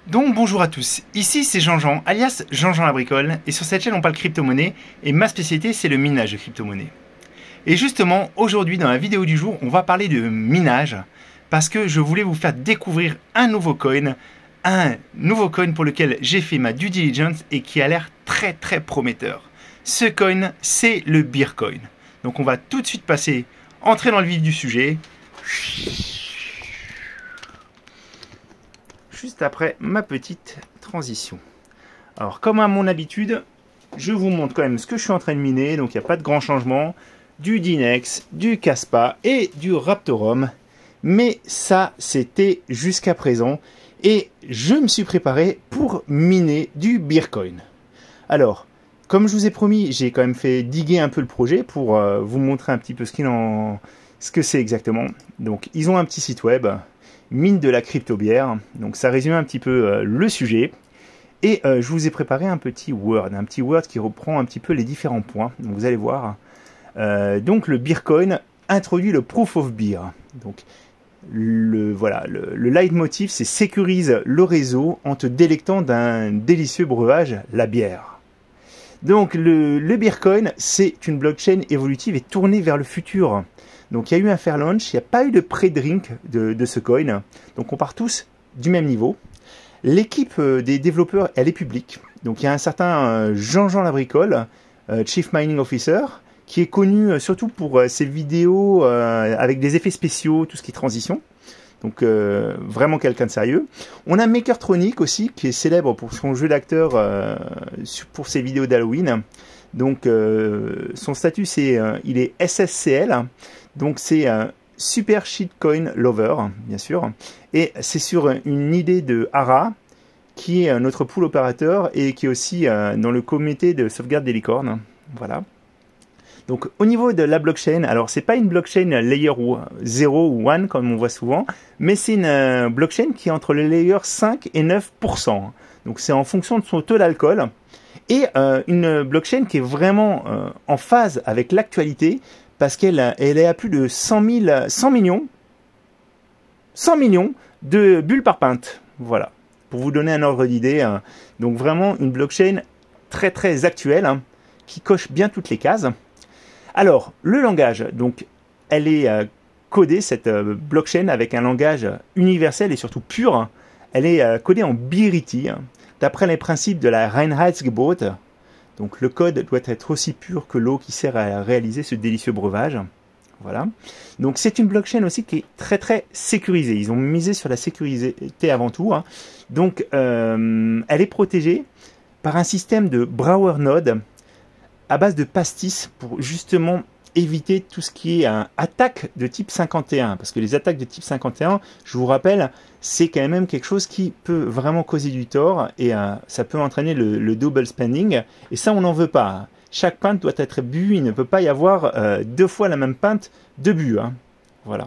Donc bonjour à tous, ici c'est Jean-Jean, alias Jean-Jean la bricole, et sur cette chaîne on parle crypto-monnaie, et ma spécialité c'est le minage de crypto-monnaie. Et justement, aujourd'hui dans la vidéo du jour, on va parler de minage, parce que je voulais vous faire découvrir un nouveau coin pour lequel j'ai fait ma due diligence et qui a l'air très prometteur. Ce coin, c'est le Beercoin. Donc on va tout de suite entrer dans le vif du sujet. Juste après ma petite transition. Alors comme à mon habitude, je vous montre quand même ce que je suis en train de miner, donc il n'y a pas de grand changement, du Dinex, du Kaspa et du Raptorum, mais ça c'était jusqu'à présent, et je me suis préparé pour miner du Beercoin. Alors, comme je vous ai promis, j'ai quand même fait diguer un peu le projet pour vous montrer un petit peu ce que c'est exactement. Donc ils ont un petit site web, mine de la crypto-bière, donc ça résume un petit peu le sujet, et je vous ai préparé un petit Word qui reprend un petit peu les différents points, donc vous allez voir. Donc le Beercoin introduit le Proof of Beer, donc le leitmotiv c'est sécurise le réseau en te délectant d'un délicieux breuvage, la bière. Donc le Beercoin c'est une blockchain évolutive et tournée vers le futur. Donc il y a eu un fair launch, il n'y a pas eu de pré-drink de ce coin, donc on part tous du même niveau. L'équipe des développeurs, elle est publique, donc il y a un certain Jean-Jean Labricole, Chief Mining Officer, qui est connu surtout pour ses vidéos avec des effets spéciaux, tout ce qui est transition, donc vraiment quelqu'un de sérieux. On a Makertronic aussi, qui est célèbre pour son jeu d'acteur, pour ses vidéos d'Halloween. Donc son statut c'est il est SSCL, donc c'est un super shitcoin lover bien sûr, et c'est sur une idée de Hara qui est notre pool opérateur et qui est aussi dans le comité de sauvegarde des licornes. Voilà. Donc au niveau de la blockchain, alors c'est pas une blockchain layer 0 ou 1 comme on voit souvent, mais c'est une blockchain qui est entre les layers 5 et 9%. Donc c'est en fonction de son taux d'alcool. Et une blockchain qui est vraiment en phase avec l'actualité parce qu'elle est à plus de 100 millions de bulles par pinte. Voilà, pour vous donner un ordre d'idée. Donc vraiment une blockchain très actuelle qui coche bien toutes les cases. Alors, le langage, donc elle est codée, cette blockchain, avec un langage universel et surtout pur. Elle est codée en Beerity, d'après les principes de la Reinheitsgebot. Donc le code doit être aussi pur que l'eau qui sert à réaliser ce délicieux breuvage. Voilà. Donc c'est une blockchain aussi qui est très sécurisée. Ils ont misé sur la sécurité avant tout. Donc elle est protégée par un système de Brouwer Node à base de pastis pour justement éviter tout ce qui est attaque de type 51, parce que les attaques de type 51, je vous rappelle, c'est quand même quelque chose qui peut vraiment causer du tort, et ça peut entraîner le double spending, et ça on n'en veut pas. Chaque pinte doit être bu, il ne peut pas y avoir deux fois la même pinte de bu. Voilà.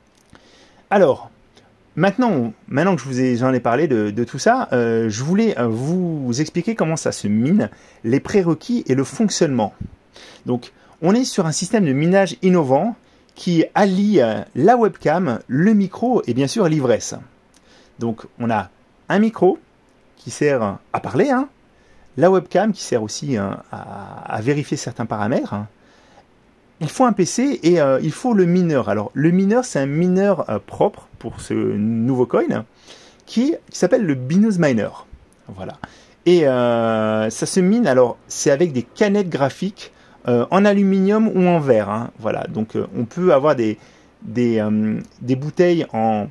Alors, maintenant que j'en ai parlé de tout ça, je voulais vous expliquer comment ça se mine, les prérequis et le fonctionnement. Donc, on est sur un système de minage innovant qui allie la webcam, le micro et bien sûr l'ivresse. Donc on a un micro qui sert à parler, la webcam qui sert aussi à vérifier certains paramètres. Il faut un PC et il faut le mineur. Alors le mineur c'est un mineur propre pour ce nouveau coin qui s'appelle le Binous Miner. Voilà. Et ça se mine, alors c'est avec des canettes graphiques en aluminium ou en verre. Voilà, donc on peut avoir des bouteilles en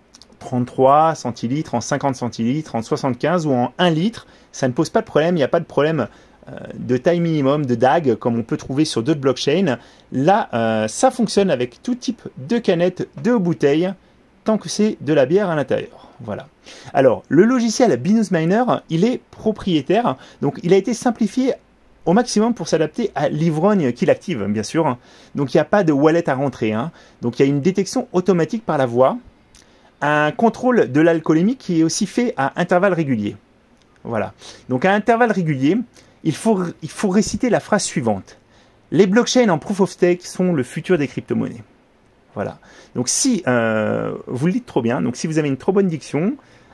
33 centilitres, en 50 centilitres, en 75 ou en 1 litre. Ça ne pose pas de problème, il n'y a pas de problème de taille minimum, de DAG, comme on peut trouver sur d'autres blockchains. Là, ça fonctionne avec tout type de canettes, de bouteilles, tant que c'est de la bière à l'intérieur. Voilà. Alors, le logiciel Binous Miner, il est propriétaire, donc il a été simplifié au maximum pour s'adapter à l'ivrogne qui l'active, bien sûr. Donc il n'y a pas de wallet à rentrer. Donc il y a une détection automatique par la voix, un contrôle de l'alcoolémie qui est aussi fait à intervalles réguliers. Voilà. Donc à intervalles réguliers, il faut réciter la phrase suivante. Les blockchains en proof of stake sont le futur des crypto-monnaies. Voilà. Donc si vous le dites trop bien, donc si vous avez une trop bonne diction,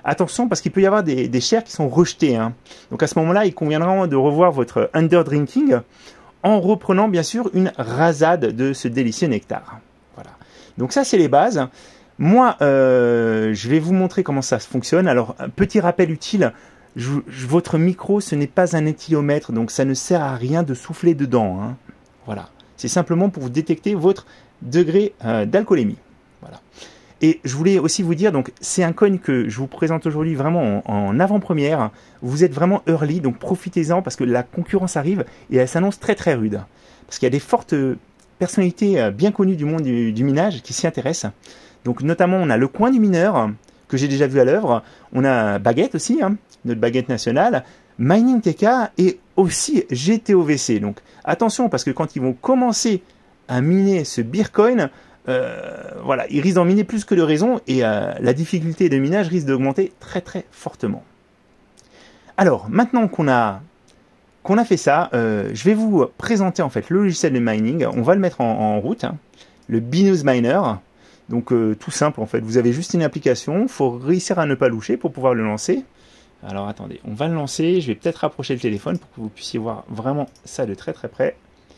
attention parce qu'il peut y avoir des shares qui sont rejetés. Hein. Donc à ce moment-là, il conviendra de revoir votre underdrinking en reprenant bien sûr une rasade de ce délicieux nectar. Voilà. Donc ça, c'est les bases. Moi, je vais vous montrer comment ça fonctionne. Alors, un petit rappel utile, votre micro, ce n'est pas un éthylomètre, donc ça ne sert à rien de souffler dedans. Hein. Voilà. C'est simplement pour vous détecter votre degré d'alcoolémie. Voilà. Et je voulais aussi vous dire, donc c'est un coin que je vous présente aujourd'hui vraiment en avant-première. Vous êtes vraiment early, donc profitez-en parce que la concurrence arrive et elle s'annonce très très rude. Parce qu'il y a des fortes personnalités bien connues du monde du minage qui s'y intéressent. Donc notamment on a le coin du mineur que j'ai déjà vu à l'œuvre. On a Baguette aussi, hein, notre baguette nationale. Mining TK et aussi GTOVC. Donc attention parce que quand ils vont commencer à miner ce Bitcoin, voilà, ils risquent d'en miner plus que de raison et la difficulté de minage risque d'augmenter très très fortement. Alors maintenant qu'on a fait ça, je vais vous présenter en fait le logiciel de mining. On va le mettre en route, hein, le Binance Miner. Donc tout simple en fait, vous avez juste une application, il faut réussir à ne pas loucher pour pouvoir le lancer. Alors attendez, on va le lancer, je vais peut-être rapprocher le téléphone pour que vous puissiez voir vraiment ça de très très près.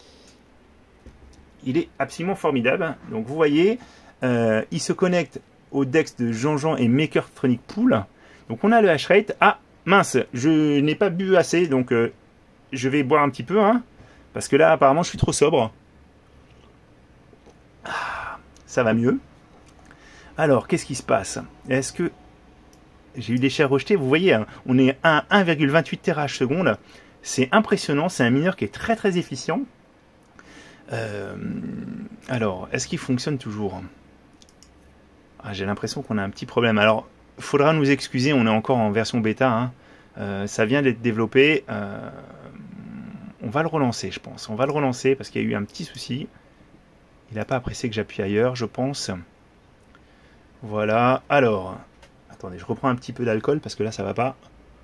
Il est absolument formidable. Donc vous voyez, il se connecte au DEX de Jean-Jean et Makertronic Pool. Donc on a le hash rate. Ah mince, je n'ai pas bu assez, donc je vais boire un petit peu, hein, parce que là apparemment je suis trop sobre. Ah, ça va mieux. Alors qu'est-ce qui se passe? Est-ce que j'ai eu des shares rejetés? Vous voyez, hein, on est à 1,28 TH/s. C'est impressionnant, c'est un mineur qui est très très efficient. Alors, est-ce qu'il fonctionne toujours? Ah, j'ai l'impression qu'on a un petit problème. Alors, il faudra nous excuser, on est encore en version bêta. Hein. Ça vient d'être développé. On va le relancer, je pense. On va le relancer parce qu'il y a eu un petit souci. Il n'a pas apprécié que j'appuie ailleurs, je pense. Voilà. Alors, attendez, je reprends un petit peu d'alcool parce que là, ça va pas.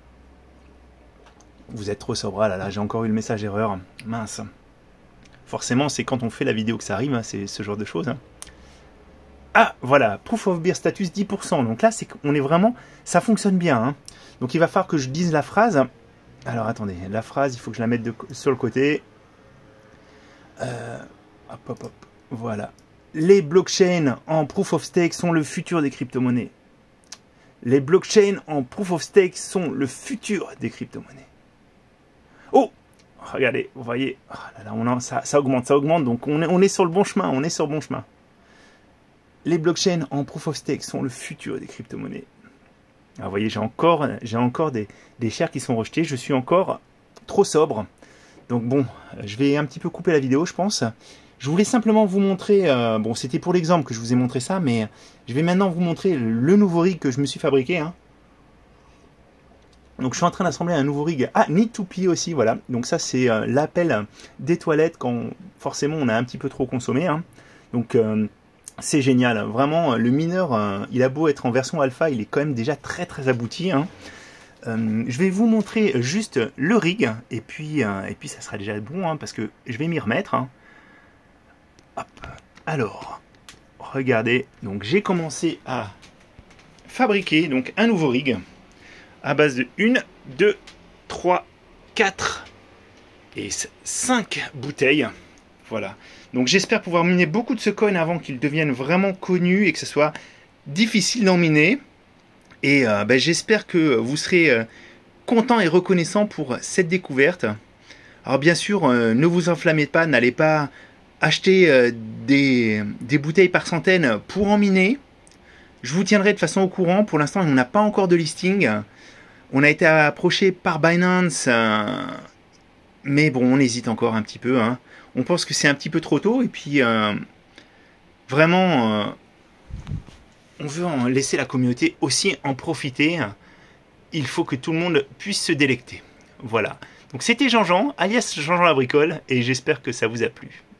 Vous êtes trop sobre. Ah là là, j'ai encore eu le message erreur. Mince. Forcément, c'est quand on fait la vidéo que ça arrive, hein, c'est ce genre de choses. Hein. Ah, voilà, Proof of Beer status 10%. Donc là, c'est qu'on est vraiment... Ça fonctionne bien. Hein. Donc il va falloir que je dise la phrase. Alors attendez, la phrase, il faut que je la mette sur le côté. Hop, hop, hop. Voilà. Les blockchains en Proof of Stake sont le futur des crypto-monnaies. Les blockchains en Proof of Stake sont le futur des crypto-monnaies. Oh! Regardez, vous voyez, oh là là, ça augmente, donc on est sur le bon chemin, on est sur le bon chemin. Les blockchains en Proof of Stake sont le futur des crypto-monnaies. Alors vous voyez, j'ai encore des shares qui sont rejetés, je suis encore trop sobre. Donc bon, je vais un petit peu couper la vidéo, je pense. Je voulais simplement vous montrer, bon c'était pour l'exemple que je vous ai montré ça, mais je vais maintenant vous montrer le nouveau rig que je me suis fabriqué. Hein. Donc je suis en train d'assembler un nouveau rig. Ah, Need2P aussi, voilà. Donc ça c'est l'appel des toilettes quand forcément on a un petit peu trop consommé. Hein. Donc c'est génial. Vraiment, le mineur, il a beau être en version alpha, il est quand même déjà très très abouti. Hein. Je vais vous montrer juste le rig et puis ça sera déjà bon hein, parce que je vais m'y remettre. Hein. Hop. Alors, regardez. Donc j'ai commencé à fabriquer donc un nouveau rig. À base de 1, 2, 3, 4 et 5 bouteilles. Voilà. Donc j'espère pouvoir miner beaucoup de ce coin avant qu'il devienne vraiment connu et que ce soit difficile d'en miner. Et j'espère que vous serez content et reconnaissant pour cette découverte. Alors bien sûr, ne vous enflammez pas, n'allez pas acheter des bouteilles par centaines pour en miner. Je vous tiendrai de façon au courant. Pour l'instant, on n'a pas encore de listing. On a été approché par Binance, mais bon, on hésite encore un petit peu. Hein. On pense que c'est un petit peu trop tôt, et puis vraiment, on veut en laisser la communauté aussi en profiter. Il faut que tout le monde puisse se délecter. Voilà. Donc c'était Jean-Jean, alias Jean-Jean la bricole, et j'espère que ça vous a plu.